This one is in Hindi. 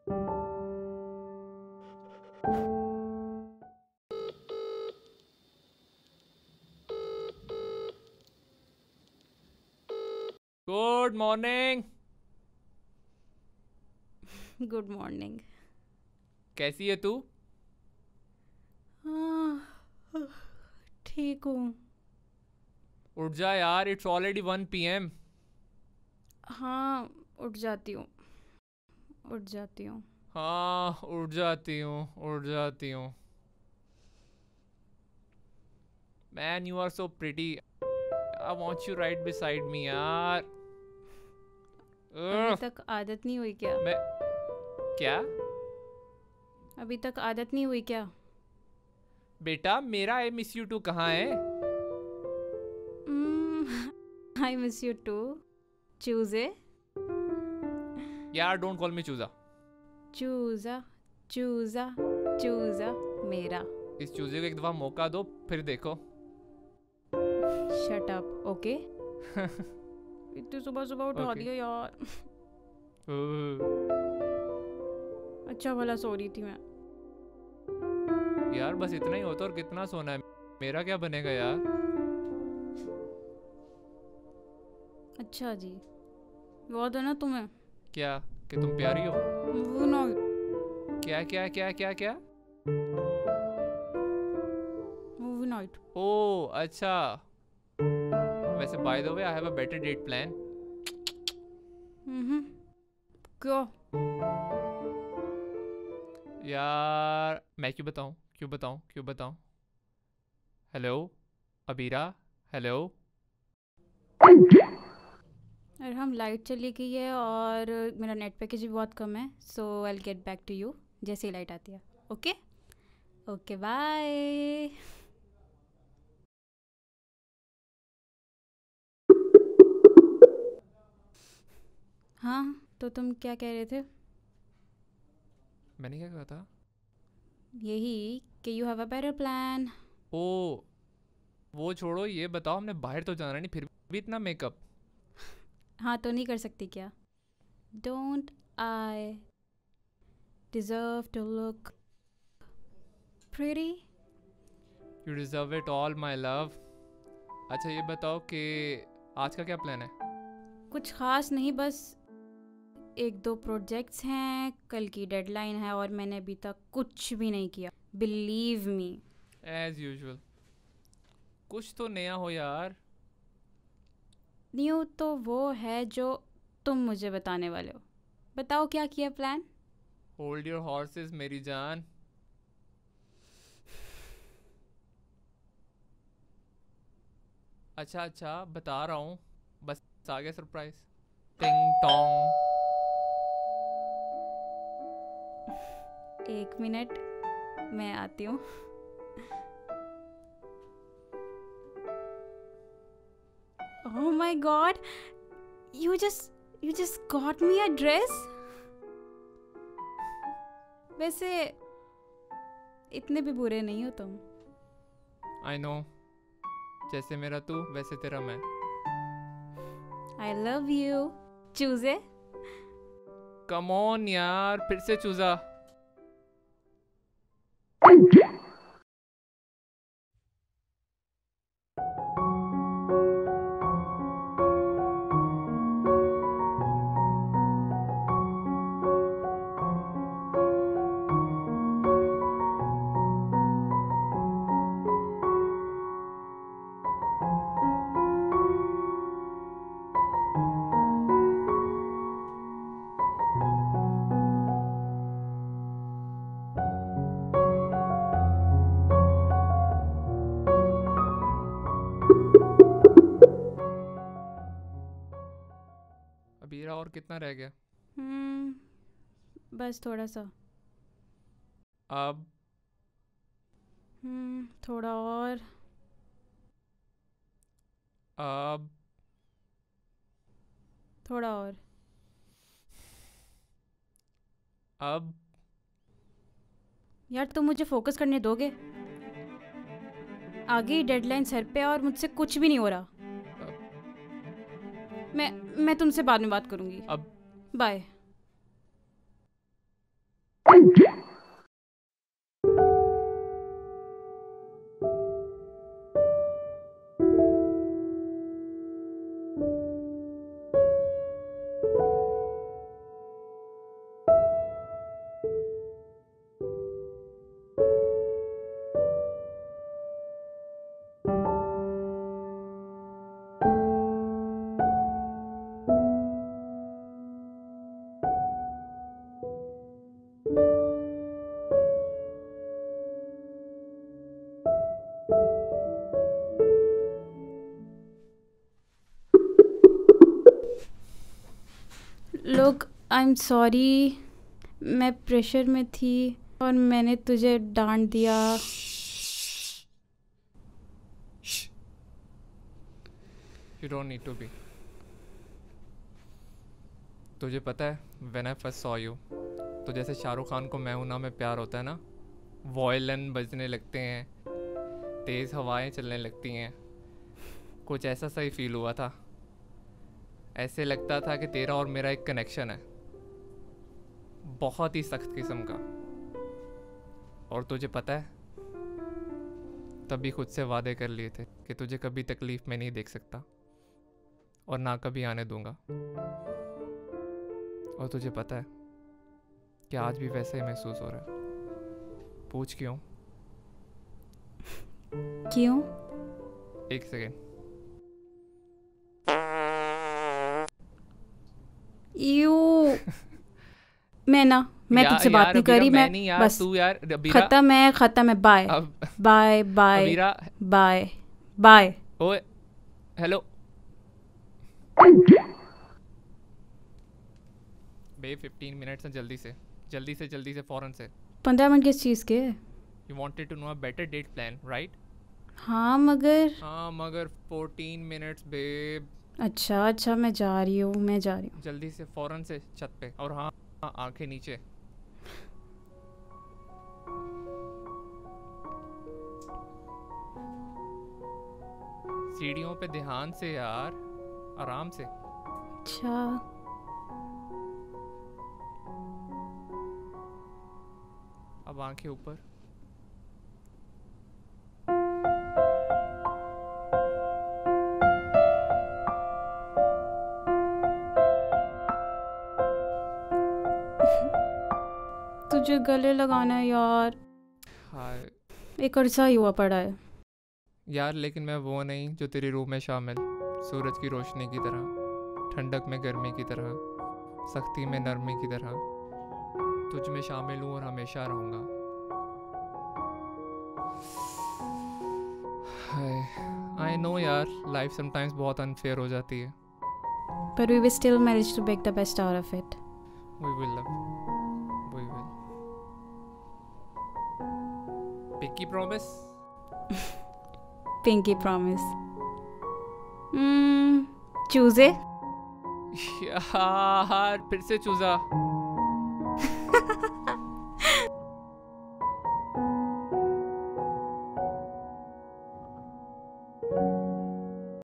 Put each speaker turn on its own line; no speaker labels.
Good morning.
Good morning.
कैसी है तू?
ठीक हूँ।
उठ जा यार, इट्स ऑलरेडी 1 PM।
हाँ, उठ जाती हूँ, उठ जाती हूँ।
हाँ, उठ जाती हूँ, उठ जाती हूँ। Man, you are so pretty. I want you right beside me यार।
अभी
Ugh,
तक आदत नहीं हुई क्या?
मैं क्या?
अभी तक आदत नहीं हुई क्या?
बेटा, मेरा आई मिस यू टू कहाँ है?
I miss you too. चूजे
यार, डोंट कॉल मी चूजा।
चूजा चूजा चूजा मेरा।
इस चूजे को एक दफा मौका दो, फिर देखो।
Shut up, okay? इतनी सुबह सुबह उठा
Okay.
दिया यार। अच्छा भला सो रही थी मैं।
यार, बस इतना ही होता और कितना सोना है? मेरा क्या बनेगा यार?
अच्छा जी, याद है ना तुम्हें?
क्या? कि तुम प्यारी हो?
वो ना,
क्या क्या क्या क्या क्या?
Movie night.
ओ अच्छा। वैसे by the way, I have a better date plan.
क्या?
यार, मैं क्यों बताऊं, क्यों बताऊं, क्यों बताऊं? Hello Abira, hello.
अरे हम लाइट चली गई है और मेरा नेट पैकेज भी बहुत कम है, so I will get back to you जैसे ही लाइट आती है। Okay okay, bye. हाँ, तो तुम क्या कह रहे थे?
मैंने क्या कहा था?
यही कि you have a better plan.
ओ, वो छोड़ो, ये बताओ, हमने बाहर तो जाना नहीं, फिर भी इतना मेकअप।
हाँ, तो नहीं कर सकती क्या? Don't I deserve to look pretty?
You deserve it all my love. अच्छा, ये बताओ कि आज का क्या प्लान है?
कुछ खास नहीं, बस एक दो प्रोजेक्ट्स हैं, कल की डेडलाइन है और मैंने अभी तक कुछ भी नहीं किया। Believe me.
As usual. कुछ तो नया हो यार।
न्यू तो वो है जो तुम मुझे बताने वाले हो। बताओ क्या किया प्लान?
होल्ड योर हॉर्सेस मेरी जान। अच्छा अच्छा, बता रहा हूँ, बस आ गया सरप्राइज। टिंग टोंग।
एक मिनट, मैं आती हूँ। Oh my god, you just got me a dress. वैसे इतने भी बुरे नहीं हो तुम।
आई नो, जैसे मेरा तू वैसे तेरा मैं।
आई लव यू चूजे।
कम ऑन यार, फिर से चूजा। अबीरा, और कितना रह गया?
बस थोड़ा सा।
अब?
थोड़ा और।
अब?
थोड़ा और।
अब?
यार तुम मुझे फोकस करने दोगे? आगे डेडलाइन सर पे और मुझसे कुछ भी नहीं हो रहा।
अब?
मैं तुमसे बाद में बात करूंगी।
अब?
Bye. Look, I am sorry, मैं प्रेशर में थी और मैंने तुझे डांट दिया।
You don't need to be. तुझे पता है when I first saw you, तो जैसे शाहरुख खान को मैं हूं ना में प्यार होता है ना, वॉयलिन बजने लगते हैं, तेज़ हवाएं चलने लगती हैं, कुछ ऐसा सही फील हुआ था। ऐसे लगता था कि तेरा और मेरा एक कनेक्शन है, बहुत ही सख्त किस्म का। और तुझे पता है, तभी खुद से वादे कर लिए थे कि तुझे कभी तकलीफ में नहीं देख सकता और ना कभी आने दूंगा। और तुझे पता है कि आज भी वैसे ही महसूस हो रहा है। पूछ क्यों?
क्यों?
एक सेकेंड।
यू मैं तुझसे बात नहीं कर रही। मैं
नहीं यार,
बस
तू यार अबीरा,
खत्म है। बाय
अब
bye bye
Abira,
bye bye.
ओए हेलो बे, 15 मिनट्स हैं, जल्दी से फौरन से।
15 मिनट किस चीज़ के?
You wanted to know a better date plan, right?
हाँ मगर
14 मिनट्स बेब।
अच्छा मैं जा रही हूँ।
जल्दी से फौरन से छत पे। और हाँ, आंखें नीचे। सीढ़ियों पे ध्यान से यार, आराम से।
अच्छा
अब आंखें ऊपर।
तुझे गले लगाना है यार,
हाय
एक अरसा ही हुआ पड़ा है।
यार, लेकिन मैं वो नहीं जो तेरी रूह में शामिल, सूरज की रोशनी की तरह, ठंडक में गर्मी की तरह, सख्ती में नरमी की तरह तुझ में शामिल हूँ और हमेशा रहूँगा। आई नो यार, लाइफ समटाइम्स बहुत अनफेयर हो जाती है।
But we will still manage to make the best out of it.
We will love. We will. Pinky promise?
Pinky promise. चूजे?
यार फिर से चूजा।